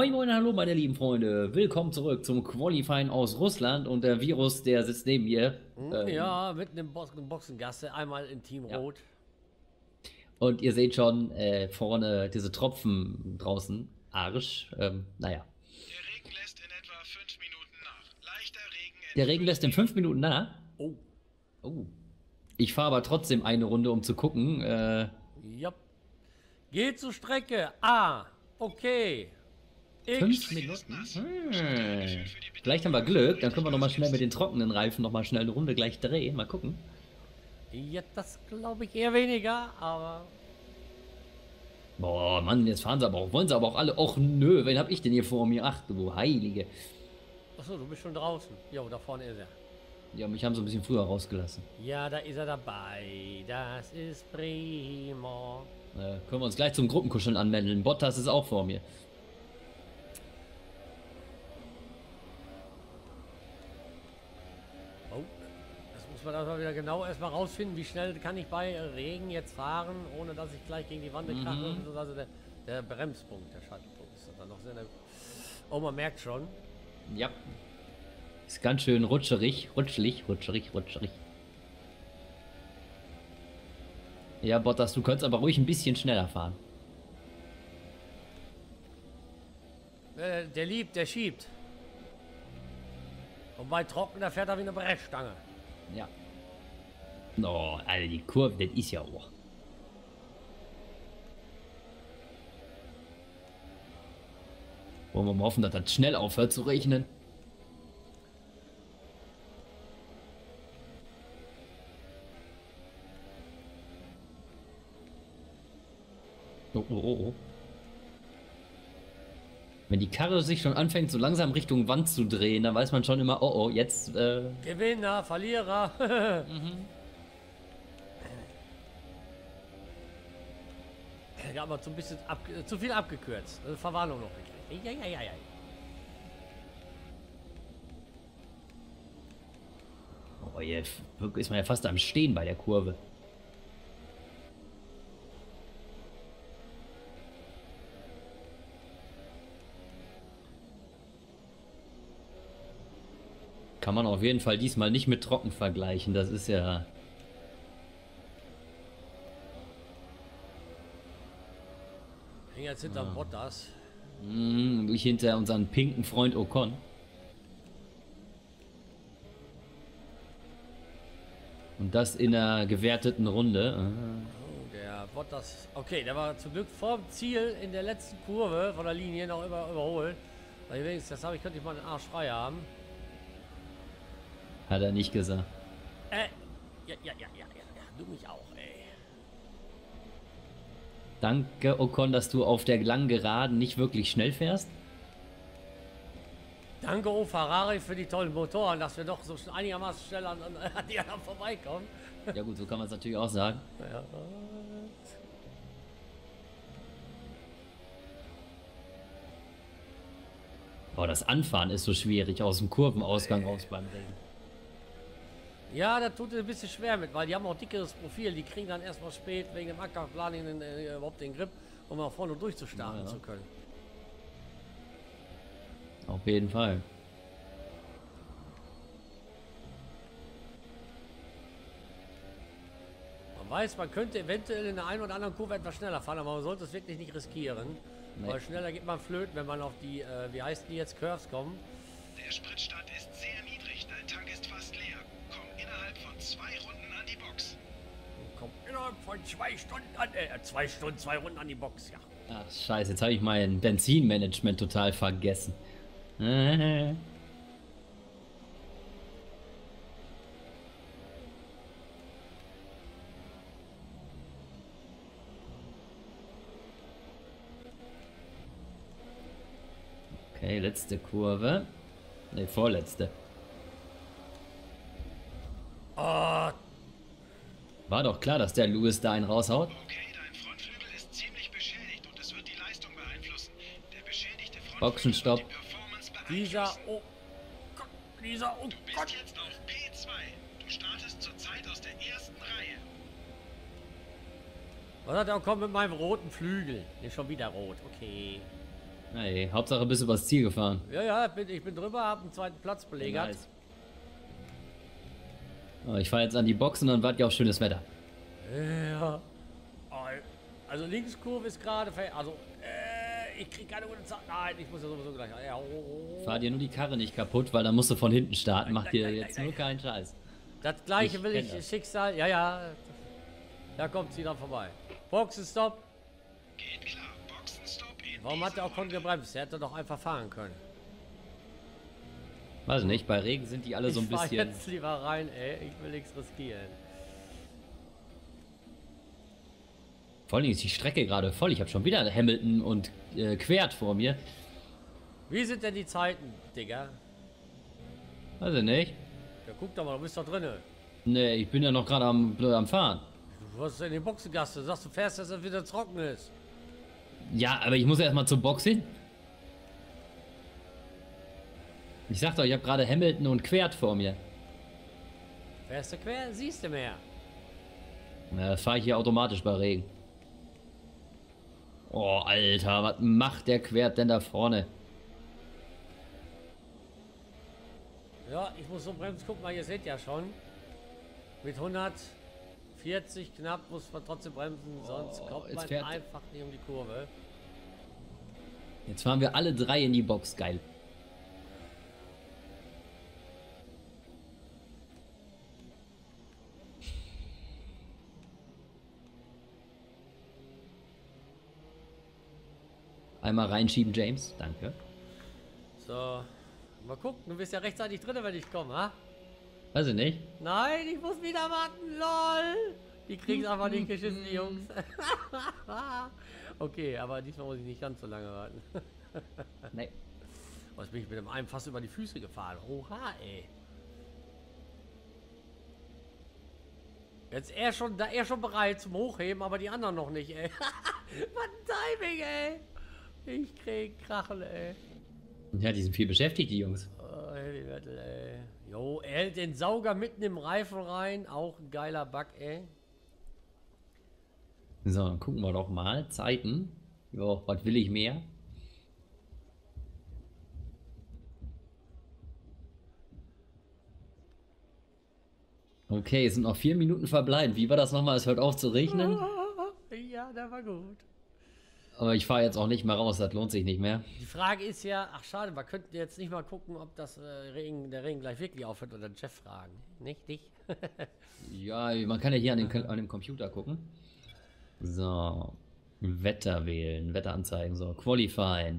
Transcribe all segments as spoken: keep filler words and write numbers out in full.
Moin Moin, hallo meine lieben Freunde. Willkommen zurück zum Qualifying aus Russland und der Virus, der sitzt neben mir. Ähm, Ja, mitten im Box Boxengasse, einmal in Team ja. Rot. Und ihr seht schon äh, vorne diese Tropfen draußen. Arsch. Ähm, naja. Der Regen lässt in etwa fünf Minuten nach. Leichter Regen in Der Regen lässt in fünf Minuten nach. Oh, Oh. Ich fahre aber trotzdem eine Runde, um zu gucken. Äh, ja. Geht zur Strecke. A. Okay. fünf X. Minuten. Hm. Vielleicht haben wir Glück, dann können wir nochmal schnell mit den trockenen Reifen nochmal schnell eine Runde gleich drehen. Mal gucken. Ja, das glaube ich eher weniger, aber. Boah, Mann, jetzt fahren sie aber auch. Wollen sie aber auch alle. Och nö, wen hab ich denn hier vor mir? Ach du Heilige. Achso, du bist schon draußen. Jo, da vorne ist er. Ja, mich haben sie ein bisschen früher rausgelassen. Ja, da ist er dabei. Das ist prima. Äh, können wir uns gleich zum Gruppenkuscheln anmelden. Bottas ist auch vor mir. Oh, das muss man aber wieder genau erstmal rausfinden. Wie schnell kann ich bei Regen jetzt fahren, ohne dass ich gleich gegen die Wand krache? Mhm. Also der, der Bremspunkt, der Schaltpunkt ist dann noch sehr. Oh, man merkt schon. Ja. Ist ganz schön rutscherig, rutschelig, rutscherig, rutscherig. Ja, Bottas, du könntest aber ruhig ein bisschen schneller fahren. Äh, der liebt, der schiebt. Und bei trocken, da fährt er wie eine Brechstange. Ja. Oh, Alter, die Kurve, das ist ja auch. Wollen wir mal hoffen, dass das schnell aufhört zu regnen. Oh, oh, oh, oh. Wenn die Karre sich schon anfängt, so langsam Richtung Wand zu drehen, dann weiß man schon immer, oh, oh, jetzt, äh... Gewinner, Verlierer. mhm. Ja, aber zu, ein bisschen ab, zu viel abgekürzt. Also Verwarnung noch gekriegt. Ja, ja, ja, ja. Oh, jetzt ist man ja fast am Stehen bei der Kurve. Kann man auf jeden Fall diesmal nicht mit trocken vergleichen. Das ist ja... Hängt jetzt hinterm ah. Bottas. Mm, ich hinter unseren pinken Freund Ocon. Und das in einer gewerteten Runde. Oh, der Bottas. Okay, der war zum Glück vor dem Ziel in der letzten Kurve von der Linie noch über, überholt. Weil wenigstens, das habe ich, könnte ich mal den Arsch frei haben. Hat er nicht gesagt. Äh, ja, ja, ja, ja, ja, ja. Du mich auch, ey. Danke, Ocon, dass du auf der langen Geraden nicht wirklich schnell fährst. Danke, oh Ferrari, für die tollen Motoren, dass wir doch so einigermaßen schnell an, an, an die anderen vorbeikommen. Ja gut, so kann man es natürlich auch sagen. Ja. Boah, das Anfahren ist so schwierig aus dem Kurvenausgang raus beim Regen. Ja, das tut ein bisschen schwer mit, weil die haben auch dickeres Profil. Die kriegen dann erstmal spät wegen dem Ackerplaning den, äh, überhaupt den Grip, um auch vorne durchzustarten ja, ja. zu können. Auf jeden Fall. Man weiß, man könnte eventuell in der einen oder anderen Kurve etwas schneller fahren, aber man sollte es wirklich nicht riskieren. Nee. Weil schneller geht man flöten, wenn man auf die, äh, wie heißt die jetzt, Curves kommen. Der Spritstand ist sehr niedrig, dein Tank ist fast leer. Komm innerhalb von zwei Runden an die Box. Komm innerhalb von zwei Stunden an, äh, zwei Stunden, zwei Runden an die Box, ja. Ach scheiße, jetzt habe ich mein Benzinmanagement total vergessen. Äh. Okay, letzte Kurve. Ne, vorletzte. Oh. War doch klar, dass der Lewis da einen raushaut. Okay, dein Frontflügel ist ziemlich beschädigt und es wird die Leistung beeinflussen. Der beschädigte Frontflügel Boxenstopp. wird die Performance beeinflussen. Dieser, oh Gott, dieser, oh Du bist Gott. jetzt auf P zwei. Du startest zurzeit aus der ersten Reihe. Was hat er auch kommen mit meinem roten Flügel? Ist schon wieder rot, okay. Hey, Hauptsache bist du übers Ziel gefahren. Ja, ja, bin, ich bin drüber, habe einen zweiten Platz belegt. Nice. Oh, ich fahre jetzt an die Box und dann warte ich auf schönes Wetter. Ja. Also Linkskurve ist gerade, also äh, ich krieg keine gute Zeit. Nein, ich muss ja sowieso gleich. Ja, oh, oh. Fahr dir nur die Karre nicht kaputt, weil dann musst du von hinten starten. Mach dir nein, jetzt nein, nur nein. keinen Scheiß. Das gleiche Ich will kenn ich, das. Schicksal. Ja, ja. Da kommt sie dann vorbei. Boxenstopp. Geht klar. Boxenstopp in Warum hat der dieser auch Con Runde. gebremst? Der hätte doch einfach fahren können. Weiß nicht, bei Regen sind die alle so ein ich fahr bisschen... jetzt lieber rein, ey. Ich will nichts riskieren. Vor allem ist die Strecke gerade voll. Ich habe schon wieder Hamilton und äh, Quert vor mir. Wie sind denn die Zeiten, Digga? Weiß ich nicht. Ja, guck doch mal, du bist doch drinne. Nee, ich bin ja noch gerade am, am Fahren. Du hast in die Boxengasse. Du sagst, du fährst, dass es wieder trocken ist. Ja, aber ich muss ja erstmal zur Box hin. Ich sag doch, ich habe gerade Hamilton und Quert vor mir. Fährst du quer, siehst du mehr. Na, das fahre ich hier automatisch bei Regen. Oh, Alter, was macht der Quert denn da vorne? Ja, ich muss so bremsen. Guck mal, ihr seht ja schon. Mit hundertvierzig knapp muss man trotzdem bremsen, sonst Oh, kommt jetzt man fährt- einfach nicht um die Kurve. Jetzt fahren wir alle drei in die Box, geil. Einmal reinschieben, James. Danke. So, mal gucken. Du bist ja rechtzeitig drin, wenn ich komme, ha? Weiß ich nicht. Nein, ich muss wieder warten, lol. Die kriegen's einfach nicht geschissen, die Jungs. Okay, aber diesmal muss ich nicht ganz so lange warten. Nee. Was bin ich mit dem einen fast über die Füße gefahren? Oha, ey. Jetzt er schon, da er schon bereit zum Hochheben, aber die anderen noch nicht, ey. Was ein Timing, ey. Ich krieg Krachen, ey. Ja, die sind viel beschäftigt, die Jungs. Oh, Heavy Metal, ey. Jo, er hält den Sauger mitten im Reifen rein. Auch ein geiler Bug, ey. So, dann gucken wir doch mal. Zeiten. Jo, was will ich mehr? Okay, es sind noch vier Minuten verbleiben. Wie war das nochmal? Es hört auf zu regnen. Ja, der war gut. Aber ich fahre jetzt auch nicht mehr raus, das lohnt sich nicht mehr. Die Frage ist ja, ach schade, wir könnten jetzt nicht mal gucken, ob das äh, Regen, der Regen gleich wirklich aufhört oder Jeff fragen. Nicht dich? Ja, man kann ja hier an dem, an dem Computer gucken. So, Wetter wählen, Wetteranzeigen, so, Qualifying.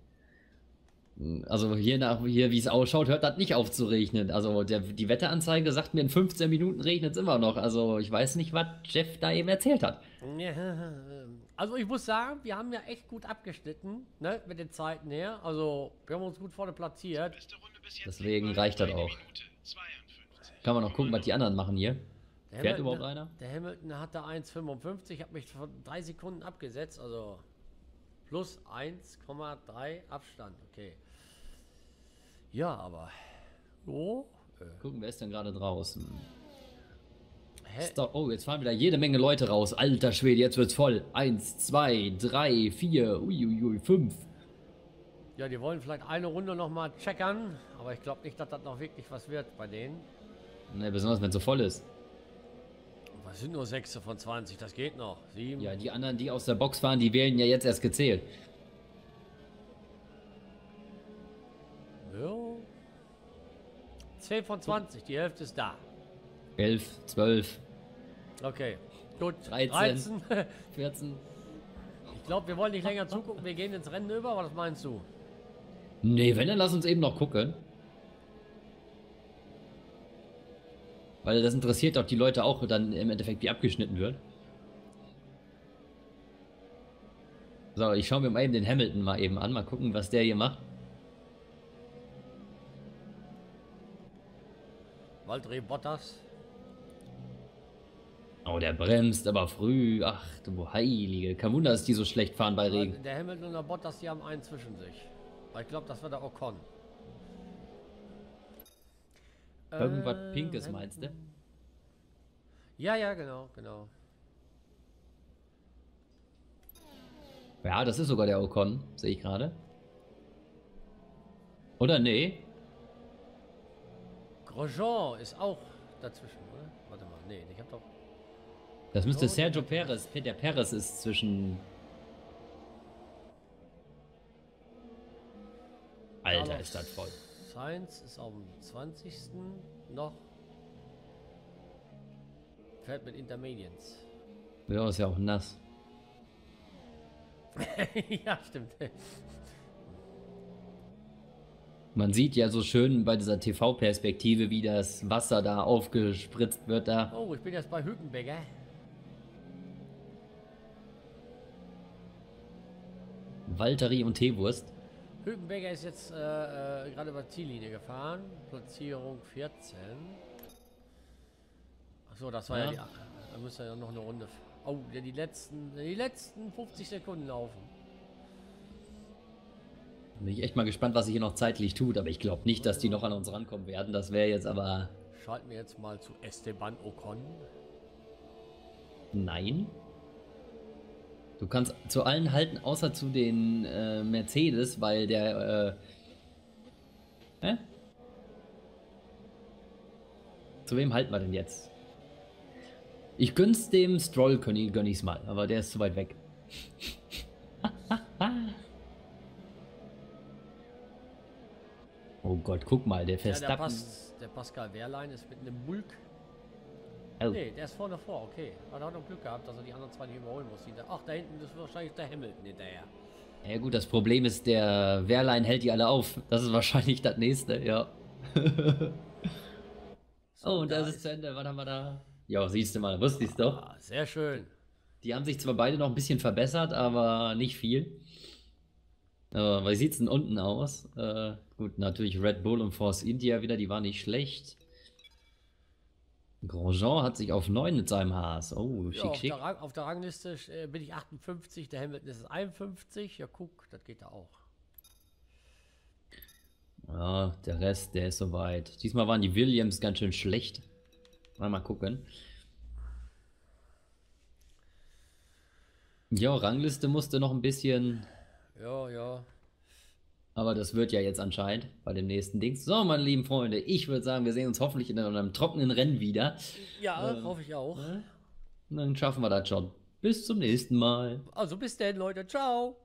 Also hier, nach, hier wie es ausschaut, hört das nicht auf zu regnen. Also der, die Wetteranzeige sagt mir, in fünfzehn Minuten regnet es immer noch. Also ich weiß nicht, was Jeff da eben erzählt hat. Also ich muss sagen, wir haben ja echt gut abgeschnitten, ne, mit den Zeiten her. Also wir haben uns gut vorne platziert. Beste Runde bis jetzt. Deswegen liegt reicht bei das einer auch. Minute zweiundfünfzig. Kann man noch gucken, was die anderen machen hier. Der Fährt Hamilton- überhaupt einer? Der Hamilton hat da eins fünfundfünfzig, habe mich von drei Sekunden abgesetzt, also plus eins Komma drei Abstand, okay. Ja, aber. Oh. Äh, Gucken, wer ist denn gerade draußen? hä? Stop. Oh, jetzt fahren wieder jede Menge Leute raus. Alter Schwede, jetzt wird's voll. Eins, zwei, drei, vier, uiuiui, fünf. Ja, die wollen vielleicht eine Runde nochmal checkern, aber ich glaube nicht, dass das noch wirklich was wird bei denen. Ne, besonders wenn es so voll ist. Was sind nur sechs von zwanzig, das geht noch. sieben. Ja, die anderen, die aus der Box fahren, die wählen ja jetzt erst gezählt. Ja. zehn von zwanzig, die Hälfte ist da. elf, zwölf, Okay, gut. dreizehn. vierzehn. Ich glaube, wir wollen nicht länger zugucken, wir gehen ins Rennen über, was meinst du? Nee, wenn, dann lass uns eben noch gucken. Weil das interessiert doch die Leute auch dann im Endeffekt, wie abgeschnitten wird. So, ich schaue mir mal eben den Hamilton mal eben an. Mal gucken, was der hier macht. Valtteri Bottas. Oh, der bremst aber früh. Ach, du Heilige. Kein Wunder, dass die so schlecht fahren bei Regen. Der Hamilton und der Bottas, die haben einen zwischen sich. Weil ich glaube, das war der Ocon. Irgendwas Äh, Pinkes, Hamilton. meinst du? Ja, ja, genau, genau. Ja, das ist sogar der Ocon, sehe ich gerade. Oder nee? Grosjean ist auch dazwischen, oder? Warte mal, nee, ich hab doch... Das müsste Sergio Perez. Der Perez ist zwischen... Alter, Carlos ist das voll. Sainz ist am zwanzigsten noch. Fährt mit Intermediates. Ja, ist ja auch nass. Ja, stimmt. Man sieht ja so schön bei dieser T V-Perspektive, wie das Wasser da aufgespritzt wird da. Oh, ich bin jetzt bei Hülkenberger. Walteri und Teewurst. Hülkenberger ist jetzt äh, äh, gerade über Ziellinie gefahren. Platzierung vierzehn. Achso, das war ja, Ja. ja die. Da müsste ja noch eine Runde. Oh, ja, die letzten, die letzten fünfzig Sekunden laufen. Bin ich echt mal gespannt, was sich hier noch zeitlich tut, aber ich glaube nicht, dass die noch an uns rankommen werden. Das wäre jetzt aber... Schalten wir jetzt mal zu Esteban Ocon. Nein. Du kannst zu allen halten, außer zu den äh, Mercedes, weil der... Äh, hä? Zu wem halten wir denn jetzt? Ich gönn's dem Stroll, gönn gönn ich's mal, aber der ist zu weit weg. Oh Gott, guck mal, der Ja, der, Verstappen... Pas, der Pascal Wehrlein ist mit einem Mulk. Oh. Nee, der ist vorne vor, okay. Aber er hat noch Glück gehabt, dass er die anderen zwei nicht überholen muss. Ach, da hinten ist wahrscheinlich der Hamilton hinterher. Ja gut, das Problem ist, der Wehrlein hält die alle auf. Das ist wahrscheinlich das nächste, ja. So, Oh, und da das ist zu Ende. Was haben wir da? Ja, siehst du mal, wusste ich's doch. Ah, sehr schön. Die haben sich zwar beide noch ein bisschen verbessert, aber nicht viel. Aber wie sieht's denn unten aus? Äh, gut, natürlich Red Bull und Force India wieder, die waren nicht schlecht. Grosjean hat sich auf neun mit seinem Haas. Oh, Ja, schick, auf, schick. der Rang, auf der Rangliste äh, bin ich achtundfünfzig, der Hamilton ist einundfünfzig. Ja, guck, das geht da auch. Ja, der Rest, der ist soweit. Diesmal waren die Williams ganz schön schlecht. Mal, mal gucken. Ja, Rangliste musste noch ein bisschen, Ja, ja. aber das wird ja jetzt anscheinend bei dem nächsten Dings. So, meine lieben Freunde, ich würde sagen, wir sehen uns hoffentlich in einem trockenen Rennen wieder. Ja, hoffe ich auch. Und dann schaffen wir das schon. Bis zum nächsten Mal. Also bis dann, Leute. Ciao.